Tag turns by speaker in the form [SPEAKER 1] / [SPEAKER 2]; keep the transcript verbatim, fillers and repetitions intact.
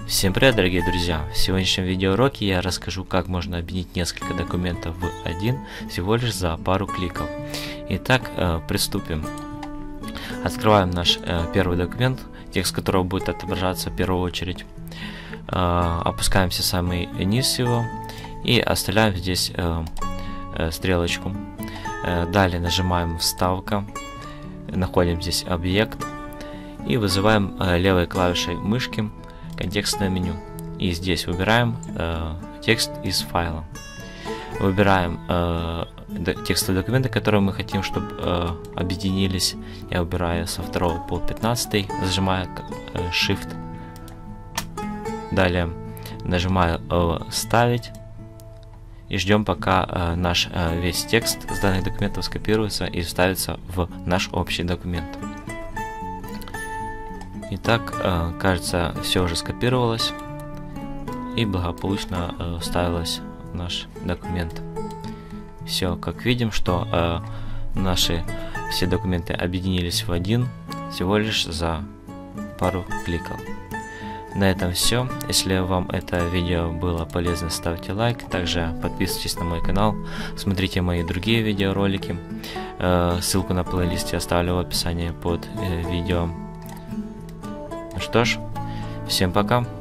[SPEAKER 1] Всем привет, дорогие друзья! В сегодняшнем видеоуроке я расскажу, как можно объединить несколько документов в один всего лишь за пару кликов. Итак, э, приступим. Открываем наш э, первый документ, текст которого будет отображаться в первую очередь. Э, опускаемся в самый низ его и оставляем здесь э, э, стрелочку. Э, далее нажимаем «Вставка», находим здесь объект и вызываем э, левой клавишей мышки контекстное меню. И здесь выбираем э, текст из файла. Выбираем э, текстовые документы, которые мы хотим, чтобы э, объединились. Я выбираю со второго по пятнадцатый, нажимаю э, Shift. Далее нажимаю э, «Ставить». И ждем, пока э, наш э, весь текст с данных документов скопируется и вставится в наш общий документ. Итак, э, кажется, все уже скопировалось и благополучно э, вставилось в наш документ. Все, как видим, что э, наши все документы объединились в один всего лишь за пару кликов. На этом все. Если вам это видео было полезно, ставьте лайк. Также подписывайтесь на мой канал, смотрите мои другие видеоролики. Э, ссылку на плейлист я оставлю в описании под э, видео. Ну что ж, всем пока.